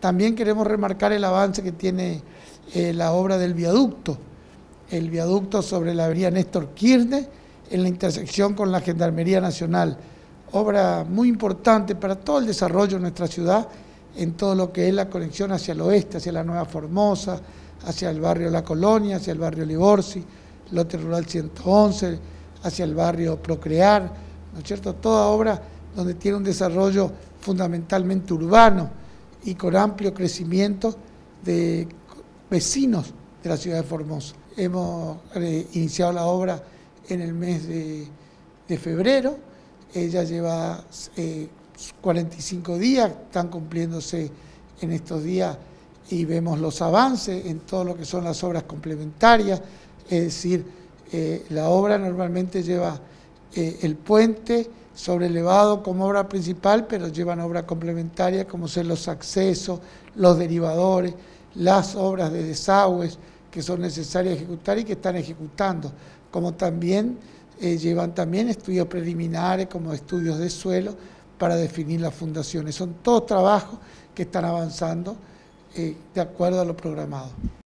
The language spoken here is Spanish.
También queremos remarcar el avance que tiene la obra del viaducto, el viaducto sobre la avenida Néstor Kirchner, en la intersección con la Gendarmería Nacional. Obra muy importante para todo el desarrollo de nuestra ciudad, en todo lo que es la conexión hacia el oeste, hacia la Nueva Formosa, hacia el barrio La Colonia, hacia el barrio Liborsi, lote rural 111, hacia el barrio Procrear, ¿no es cierto? Toda obra donde tiene un desarrollo fundamentalmente urbano y con amplio crecimiento de vecinos de la ciudad de Formosa. Hemos iniciado la obra en el mes de febrero, ella lleva 45 días, están cumpliéndose en estos días y vemos los avances en todo lo que son las obras complementarias, es decir, la obra normalmente lleva el puente sobrelevado como obra principal, pero llevan obras complementarias como son los accesos, los derivadores, las obras de desagües que son necesarias ejecutar y que están ejecutando, como también llevan también estudios preliminares como estudios de suelo para definir las fundaciones. Son todos trabajos que están avanzando de acuerdo a lo programado.